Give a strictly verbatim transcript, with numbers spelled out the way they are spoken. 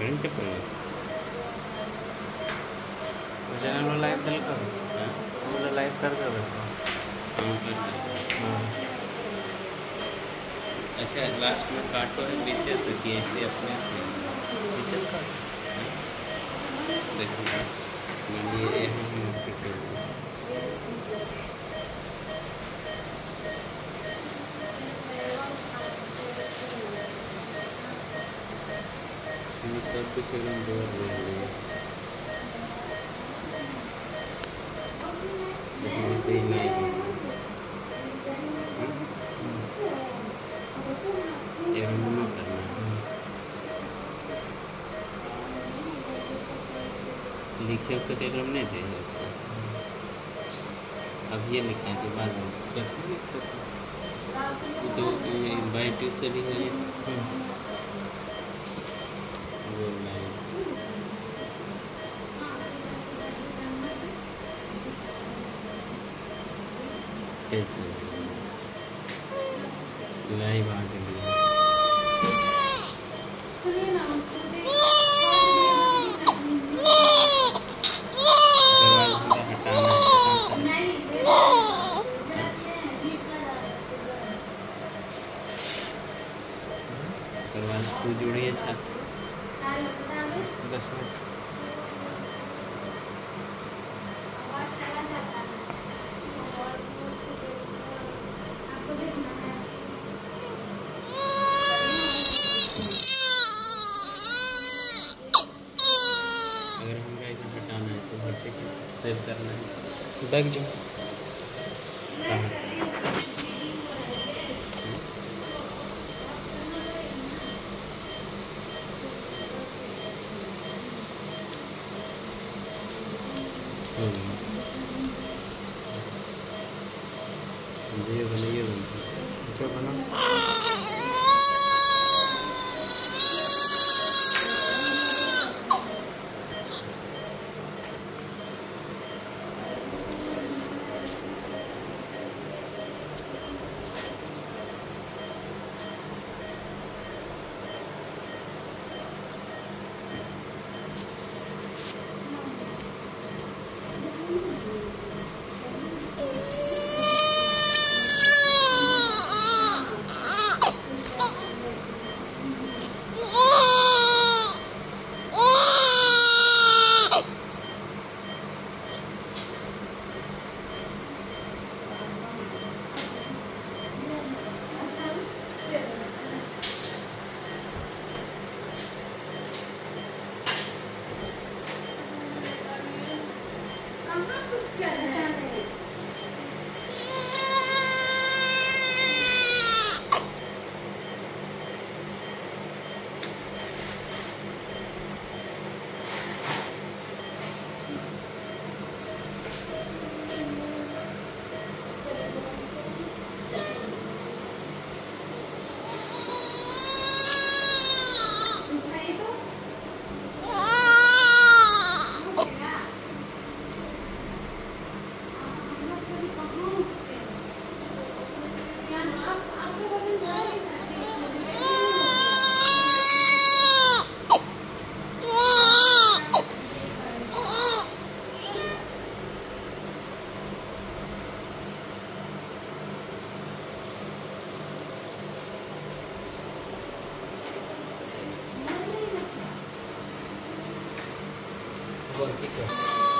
करें चप्पल channel live दल कर बोला लाइव कर दो हाँ। अच्छा लास्ट में काटो है बीचे से कि ऐसे अपने से बीचे से काट देखो मानिए ये हम फिट सब कुछ एकदम बोर हो रही है लेकिन सही नहीं है ये रिमूव करना है लिखे को टेलर नहीं थे आपसे अब ये लिखा के बाद में कैसे लिख सकते तो बाई ट्यूब से भी है कैसे लाइव आ गई तू जुड़ी अच्छा दस मिनट अगर हमरा इसे हटाना है तो हटे सेव करना है बैग जो कहाँ से ये बनाइए बनता जो बना कुछ क्या है और ठीक है।